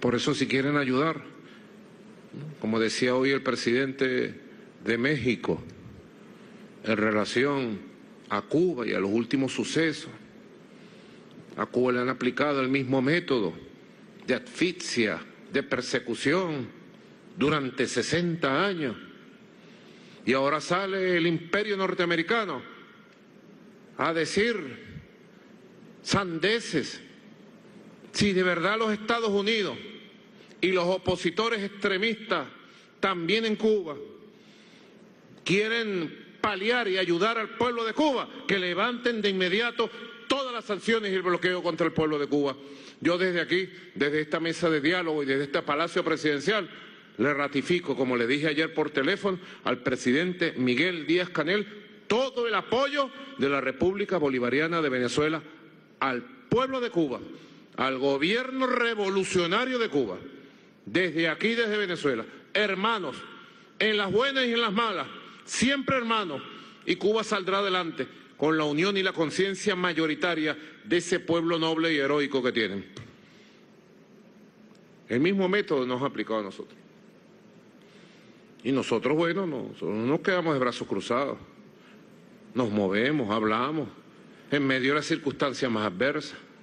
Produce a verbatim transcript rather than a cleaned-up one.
Por eso, si quieren ayudar, como decía hoy el presidente de México, en relación a Cuba y a los últimos sucesos, a Cuba le han aplicado el mismo método de asfixia, de persecución durante sesenta años. Y ahora sale el imperio norteamericano a decir sandeces. Si de verdad los Estados Unidos y los opositores extremistas también en Cuba quieren paliar y ayudar al pueblo de Cuba, que levanten de inmediato todas las sanciones y el bloqueo contra el pueblo de Cuba. Yo desde aquí, desde esta mesa de diálogo y desde este Palacio Presidencial, le ratifico, como le dije ayer por teléfono, al presidente Miguel Díaz-Canel, todo el apoyo de la República Bolivariana de Venezuela al pueblo de Cuba, al gobierno revolucionario de Cuba, desde aquí, desde Venezuela. Hermanos, en las buenas y en las malas, siempre hermanos, y Cuba saldrá adelante con la unión y la conciencia mayoritaria de ese pueblo noble y heroico que tienen. El mismo método nos ha aplicado a nosotros. Y nosotros, bueno, no, no nos quedamos de brazos cruzados. Nos movemos, hablamos, en medio de las circunstancias más adversas.